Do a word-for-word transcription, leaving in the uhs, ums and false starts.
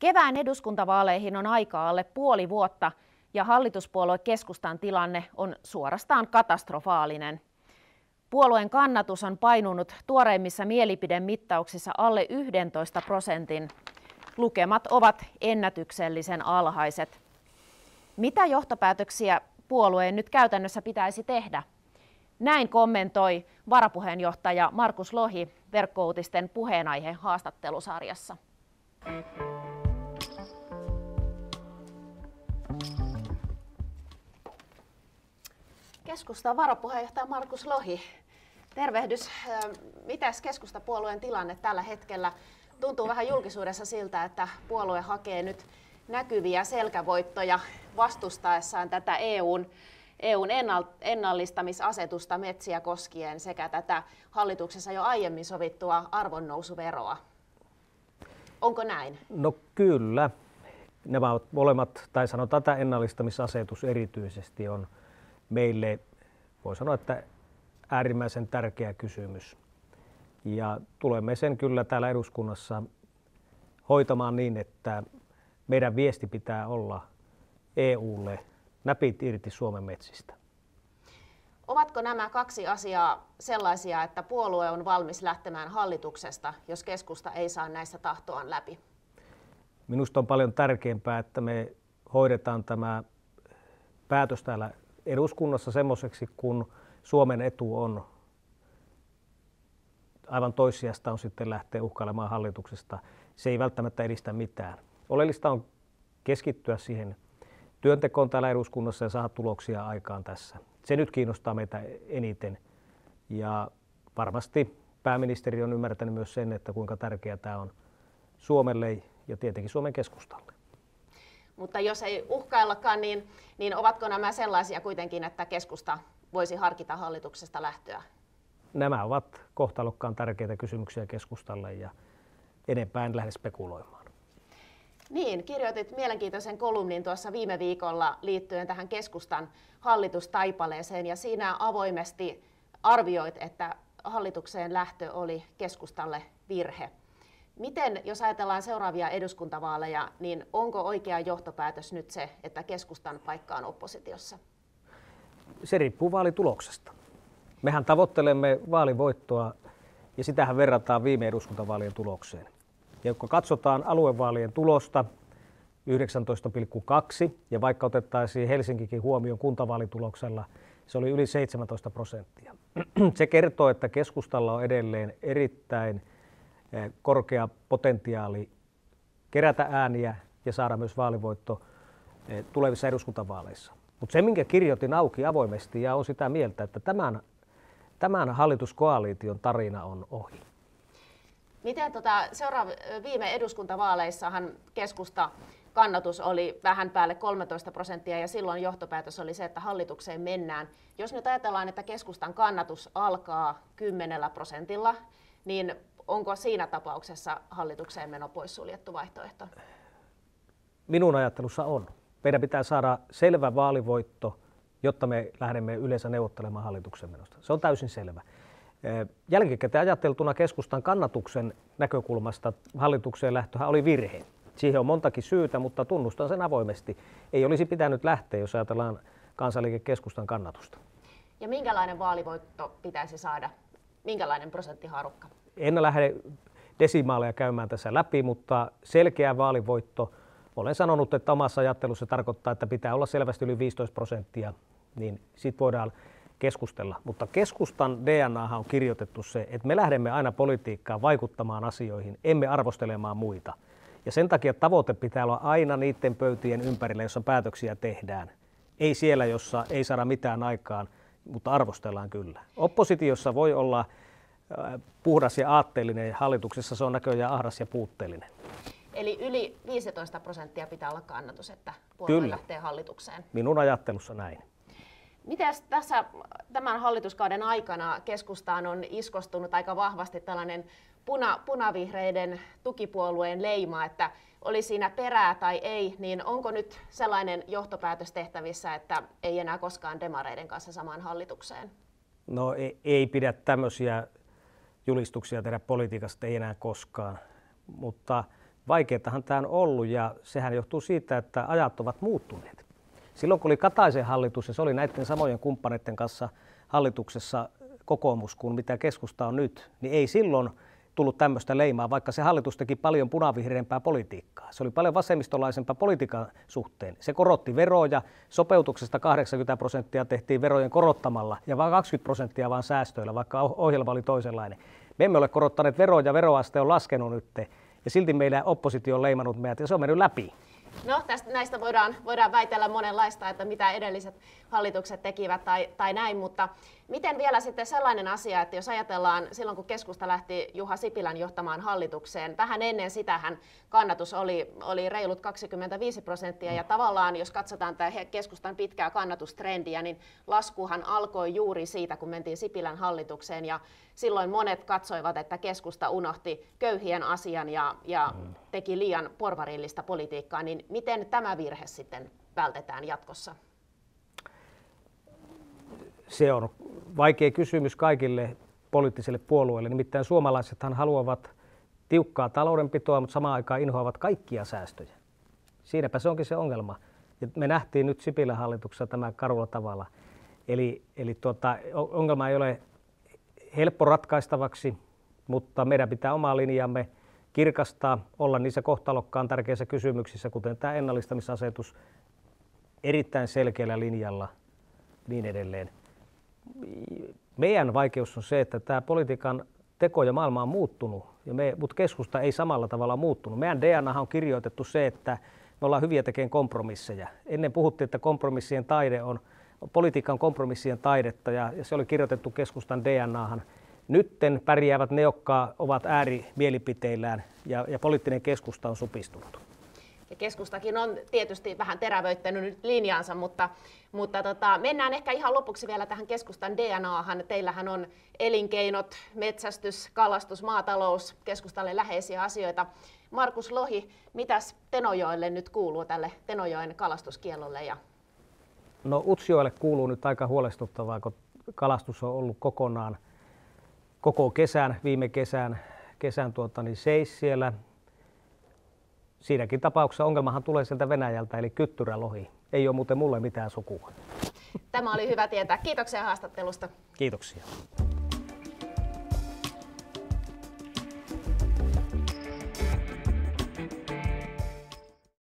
Kevään eduskuntavaaleihin on aikaa alle puoli vuotta ja hallituspuolue Keskustan tilanne on suorastaan katastrofaalinen. Puolueen kannatus on painunut tuoreimmissa mielipidemittauksissa alle yksitoista prosentin. Lukemat ovat ennätyksellisen alhaiset. Mitä johtopäätöksiä puolueen nyt käytännössä pitäisi tehdä? Näin kommentoi varapuheenjohtaja Markus Lohi Verkkouutisten puheenaihe haastattelusarjassa. Keskustan varapuheenjohtaja Markus Lohi, tervehdys. Mitäs keskustapuolueen tilanne tällä hetkellä? Tuntuu vähän julkisuudessa siltä, että puolue hakee nyt näkyviä selkävoittoja vastustaessaan tätä EUn, EUn ennallistamisasetusta metsiä koskien sekä tätä hallituksessa jo aiemmin sovittua arvonnousuveroa. Onko näin? No kyllä. Nämä ovat molemmat, tai sanotaan tämä ennallistamisasetus erityisesti on meille, voi sanoa, että äärimmäisen tärkeä kysymys. Ja tulemme sen kyllä täällä eduskunnassa hoitamaan niin, että meidän viesti pitää olla E U:lle näpit irti Suomen metsistä. Ovatko nämä kaksi asiaa sellaisia, että puolue on valmis lähtemään hallituksesta, jos keskusta ei saa näissä tahtoaan läpi? Minusta on paljon tärkeämpää, että me hoidetaan tämä päätös täällä eduskunnassa semmoiseksi, kun Suomen etu on. Aivan toissijasta on sitten lähteä uhkailemaan hallituksesta. Se ei välttämättä edistä mitään. Oleellista on keskittyä siihen työntekoon täällä eduskunnassa ja saada tuloksia aikaan tässä. Se nyt kiinnostaa meitä eniten. Ja varmasti pääministeri on ymmärtänyt myös sen, että kuinka tärkeää tämä on Suomelle ja tietenkin Suomen keskustalle. Mutta jos ei uhkaillakaan, niin, niin ovatko nämä sellaisia kuitenkin, että keskusta voisi harkita hallituksesta lähtöä? Nämä ovat kohtalokkaan tärkeitä kysymyksiä keskustalle ja enempää en lähde spekuloimaan. Niin, kirjoitit mielenkiintoisen kolumnin tuossa viime viikolla liittyen tähän keskustan hallitustaipaleeseen ja siinä avoimesti arvioit, että hallitukseen lähtö oli keskustalle virhe. Miten, jos ajatellaan seuraavia eduskuntavaaleja, niin onko oikea johtopäätös nyt se, että keskustan paikka on oppositiossa? Se riippuu vaalituloksesta. Mehän tavoittelemme vaalivoittoa ja sitähän verrataan viime eduskuntavaalien tulokseen. Ja kun katsotaan aluevaalien tulosta yhdeksäntoista pilkku kaksi ja vaikka otettaisiin Helsinkikin huomioon kuntavaalituloksella, se oli yli seitsemäntoista prosenttia. Se kertoo, että keskustalla on edelleen erittäin korkea potentiaali kerätä ääniä ja saada myös vaalivoitto tulevissa eduskuntavaaleissa. Mutta se, minkä kirjoitin auki avoimesti ja on sitä mieltä, että tämän, tämän hallituskoalition tarina on ohi. Miten tota, seuraava, viime eduskuntavaaleissahan keskusta kannatus oli vähän päälle kolmetoista prosenttia ja silloin johtopäätös oli se, että hallitukseen mennään. Jos nyt ajatellaan, että keskustan kannatus alkaa kymmenellä prosentilla, niin onko siinä tapauksessa hallitukseen meno poissuljettu vaihtoehto? Minun ajattelussa on. Meidän pitää saada selvä vaalivoitto, jotta me lähdemme yleensä neuvottelemaan hallituksen menosta. Se on täysin selvä. Jälkikäteen ajateltuna keskustan kannatuksen näkökulmasta hallitukseen lähtöhän oli virhe. Siihen on montakin syytä, mutta tunnustan sen avoimesti. Ei olisi pitänyt lähteä, jos ajatellaan Kansanliike-keskustan kannatusta. Ja minkälainen vaalivoitto pitäisi saada? Minkälainen prosenttihaarukka? En lähde desimaaleja käymään tässä läpi, mutta selkeä vaalivoitto. Olen sanonut, että omassa ajattelussa tarkoittaa, että pitää olla selvästi yli viisitoista prosenttia, niin siitä voidaan keskustella. Mutta keskustan D N A:han on kirjoitettu se, että me lähdemme aina politiikkaan vaikuttamaan asioihin, emme arvostelemaan muita. Ja sen takia tavoite pitää olla aina niiden pöytien ympärillä, jossa päätöksiä tehdään. Ei siellä, jossa ei saada mitään aikaan, mutta arvostellaan kyllä. Oppositiossa voi olla puhdas ja aatteellinen, ja hallituksessa se on näköjään ahdas ja puutteellinen. Eli yli viisitoista prosenttia pitää olla kannatus, että puolue Kyllä. lähtee hallitukseen. Minun ajattelussa näin. Miten tässä tämän hallituskauden aikana keskustaan on iskostunut aika vahvasti tällainen puna, punavihreiden tukipuolueen leima, että oli siinä perää tai ei, niin onko nyt sellainen johtopäätös tehtävissä, että ei enää koskaan demareiden kanssa samaan hallitukseen? No ei, ei pidä tämmöisiä julistuksia tehdä politiikasta, ei enää koskaan, mutta vaikeatahan tämä on ollut ja sehän johtuu siitä, että ajat ovat muuttuneet. Silloin kun oli Kataisen hallitus ja se oli näiden samojen kumppaneiden kanssa hallituksessa kokoomus kuin mitä keskusta on nyt, niin ei silloin tullut tämmöistä leimaa, vaikka se hallitus teki paljon punavihreämpää politiikkaa. Se oli paljon vasemmistolaisempaa politiikan suhteen. Se korotti veroja, sopeutuksesta kahdeksankymmentä prosenttia tehtiin verojen korottamalla ja vain kaksikymmentä prosenttia vaan säästöillä, vaikka ohjelma oli toisenlainen. Me emme ole korottaneet veroja, veroaste on laskenut nyt ja silti meillä oppositio on leimannut meidät ja se on mennyt läpi. No, tästä, näistä voidaan, voidaan väitellä monenlaista, että mitä edelliset hallitukset tekivät tai, tai näin, mutta miten vielä sitten sellainen asia, että jos ajatellaan silloin, kun keskusta lähti Juha Sipilän johtamaan hallitukseen, vähän ennen sitähän kannatus oli, oli reilut kaksikymmentäviisi prosenttia ja tavallaan, jos katsotaan tämä keskustan pitkää kannatustrendiä, niin laskuhan alkoi juuri siitä, kun mentiin Sipilän hallitukseen ja silloin monet katsoivat, että keskusta unohti köyhien asian ja, ja teki liian porvarillista politiikkaa, niin miten tämä virhe sitten vältetään jatkossa? Se on vaikea kysymys kaikille poliittisille puolueille. Nimittäin suomalaisethan haluavat tiukkaa taloudenpitoa, mutta samaan aikaan inhoavat kaikkia säästöjä. Siinäpä se onkin se ongelma. Ja me nähtiin nyt Sipilän hallituksessa tämä karulla tavalla. Eli, eli tuota, ongelma ei ole helppo ratkaistavaksi, mutta meidän pitää omaa linjamme kirkastaa, olla niissä kohtalokkaan tärkeissä kysymyksissä, kuten tämä ennallistamisasetus, erittäin selkeällä linjalla, niin edelleen. Meidän vaikeus on se, että tämä politiikan teko ja maailma on muuttunut, ja me, mutta keskusta ei samalla tavalla muuttunut. Meidän D N A:han on kirjoitettu se, että me ollaan hyviä tekemään kompromisseja. Ennen puhuttiin, että kompromissien taide on, politiikan kompromissien taidetta, ja, ja se oli kirjoitettu keskustan D N A:han. Nytten pärjäävät ne, jotka ovat äärimielipiteillään, ja, ja poliittinen keskusta on supistunut. Ja keskustakin on tietysti vähän terävöittänyt nyt linjansa, mutta, mutta tota, mennään ehkä ihan lopuksi vielä tähän keskustan D N A:han. Teillähän on elinkeinot, metsästys, kalastus, maatalous, keskustalle läheisiä asioita. Markus Lohi, mitäs Tenojoelle nyt kuuluu tälle Tenojoen kalastuskiellolle? Ja... No Utsjoelle kuuluu nyt aika huolestuttavaa, kun kalastus on ollut kokonaan koko kesän, viime kesän, kesän tuota, niin seis siellä. Siinäkin tapauksessa ongelmahan tulee sieltä Venäjältä, eli kyttyrälohi. Ei ole muuten mulle mitään sukua. Tämä oli hyvä tietää. Kiitoksia haastattelusta. Kiitoksia.